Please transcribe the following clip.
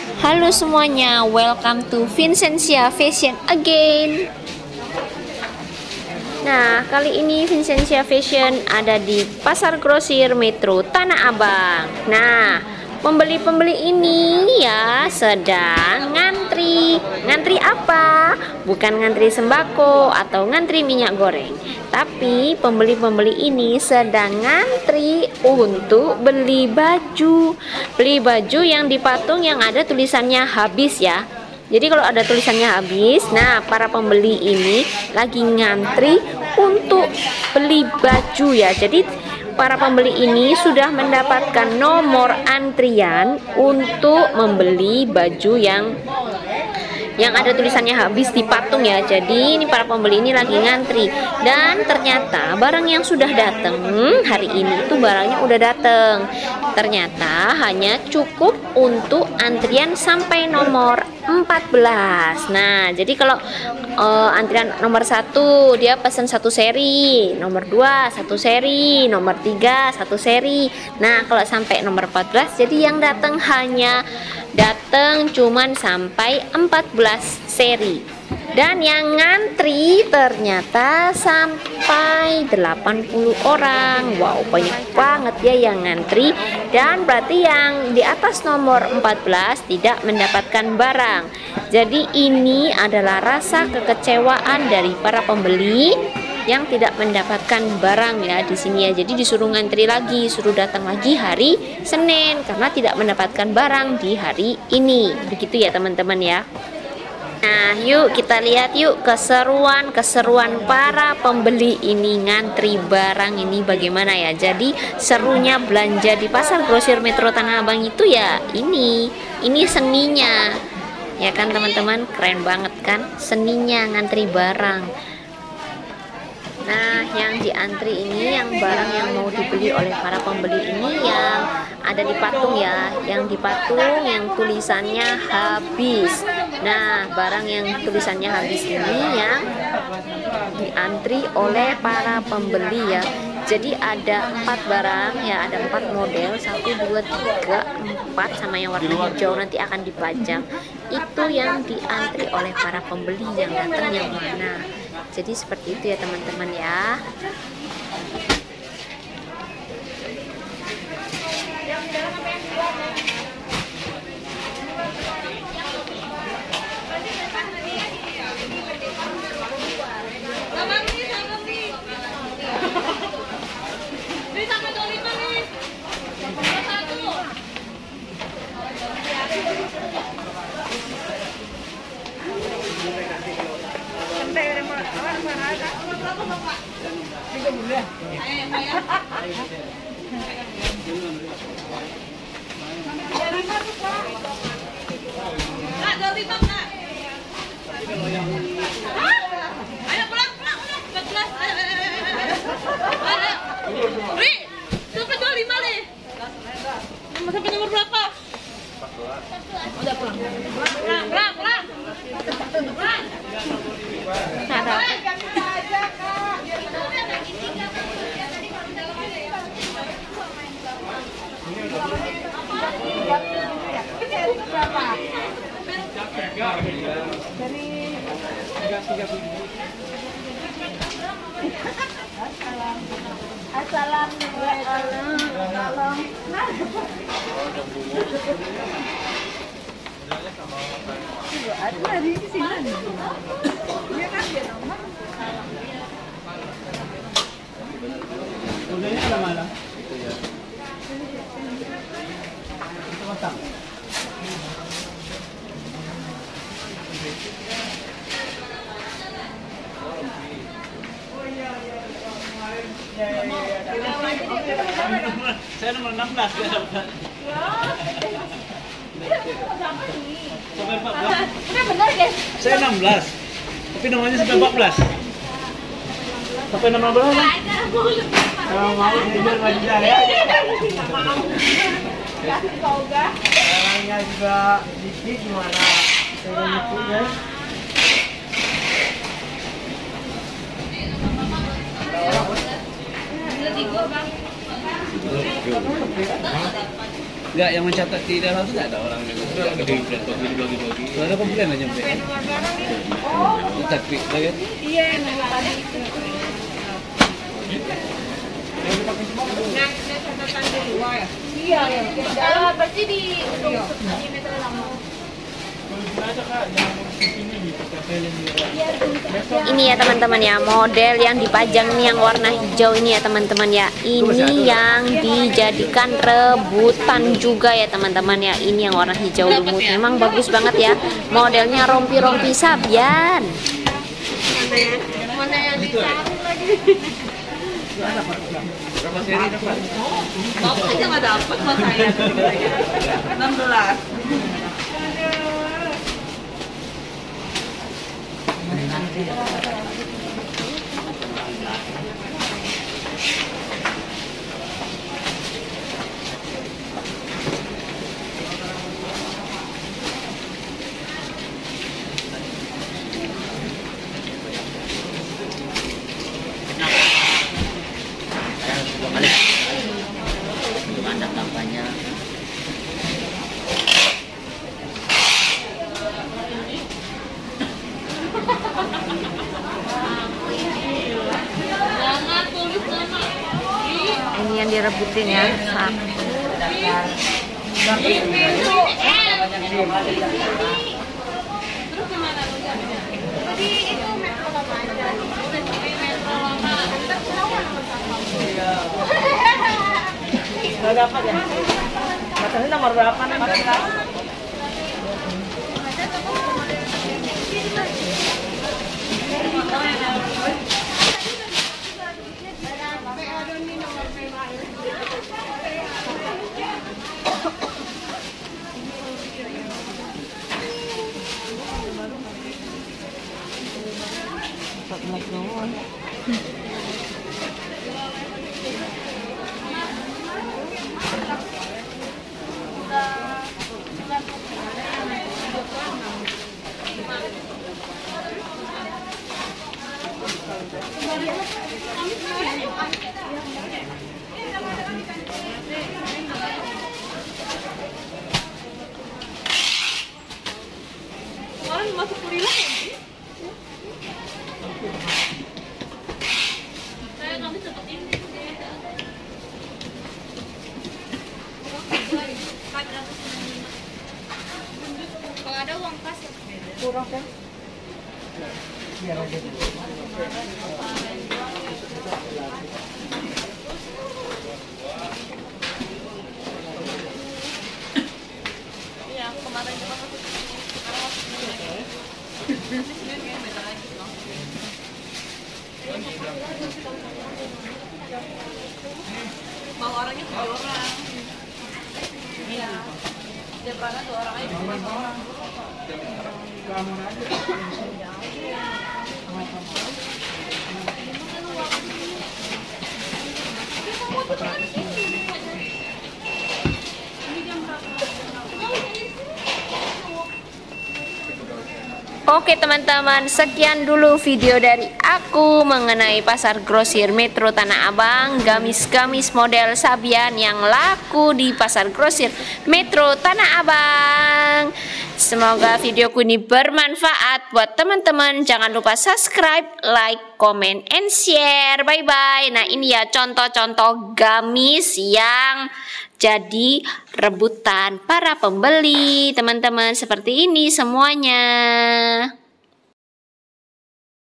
Halo semuanya, welcome to Vincentia Fashion again. Nah, kali ini Vincentia Fashion ada di Pasar Grosir Metro Tanah Abang. Nah, pembeli-pembeli ini ya sedang ngantri. Ngantri apa? Bukan ngantri sembako atau ngantri minyak goreng. Tapi pembeli-pembeli ini sedang ngantri untuk beli baju. Beli baju yang dipatung yang ada tulisannya habis ya. Jadi kalau ada tulisannya habis, nah para pembeli ini lagi ngantri untuk beli baju ya. Jadi para pembeli ini sudah mendapatkan nomor antrian untuk membeli baju yang ada tulisannya habis di patung ya. Jadi ini para pembeli ini lagi ngantri, dan ternyata barang yang sudah datang hari ini itu barangnya udah datang. Ternyata hanya cukup untuk antrian sampai nomor 14. Nah, jadi kalau antrian nomor 1 dia pesan 1 seri, nomor 2 1 seri, nomor 3 1 seri. Nah, kalau sampai nomor 14 jadi yang datang cuman sampai 14 seri. Dan yang ngantri ternyata sampai 80 orang. Wow, banyak banget ya yang ngantri. Dan berarti yang di atas nomor 14 tidak mendapatkan barang. Jadi ini adalah rasa kekecewaan dari para pembeli yang tidak mendapatkan barang ya di sini ya. Jadi disuruh ngantri lagi, suruh datang lagi hari Senin karena tidak mendapatkan barang di hari ini. Begitu ya teman-teman ya. Nah, yuk kita lihat yuk keseruan para pembeli ini ngantri barang ini bagaimana ya. Jadi serunya belanja di Pasar Grosir Metro Tanah Abang itu ya ini seninya. Ya kan teman-teman, keren banget kan seninya ngantri barang. Nah, yang diantri ini yang barang yang mau dibeli oleh para pembeli ini yang ada di patung ya, yang di patung yang tulisannya habis. Nah, barang yang tulisannya habis ini yang diantri oleh para pembeli ya. Jadi ada 4 barang ya, ada 4 model, 1 2 3 4 sama yang warna hijau nanti akan dipajang. Itu yang diantri oleh para pembeli yang datang yang mana. Jadi seperti itu ya teman-teman ya. Sampai nomor berapa? 14. Udah pulang. Pulang. Saya nomor 16 ya dapat. Sampai 14. Udah benar guys. Saya 16. Tapi nomornya sampai 14. Sampai nomor berapa? Kalau mau dijual baju saya. Barangnya juga dikit gimana? Saya nyebutnya. Enggak, yang mencatat di dalam itu enggak ada orang yang bagi-bagi. Ada komplain aja nyampe. Tapi kan? Iya, tadi. Iya, ya. Berarti di Metro Lama. Ini ya teman-teman ya, model yang dipajang ini yang warna hijau ini ya teman-teman ya. Ini yang dijadikan rebutan juga ya teman-teman ya. Ini yang warna hijau lumut. Memang bagus banget ya. Modelnya rompi-rompi Sabian. Mana yang dicari lagi? Berapa seri dapat? Bapak aja nggak dapat mas saya. 16. Belum ada kampanye. Jangan tulis nama. Ini yang direbutin ya. Nah, Terus gimana lu jadinya? Tadi itu Metro Lama aja. Udah di Metro Lama. Kita ketahuan sama. Enggak dapat ya? Matanya nomor berapa nih? Kemarin masuk kuliah ya? Saya ngambil seperti ini. Kalau ada uang kas ya? Kurang kan? Biar aja. Iya, kemarin cuma masuk sekarang masuk kuliah. Senin kayak beda lagi loh. Mau orangnya 7 orang. Iya. Dia pernah 2 orang aja. Oke teman-teman, sekian dulu video dari aku mengenai pasar grosir Metro Tanah Abang, gamis-gamis model Sabian yang laku di pasar grosir Metro Tanah Abang. Semoga videoku ini bermanfaat buat teman-teman. Jangan lupa subscribe, like, comment, and share. Bye-bye. Nah ini ya contoh-contoh gamis yang jadi rebutan para pembeli teman-teman, seperti ini semuanya.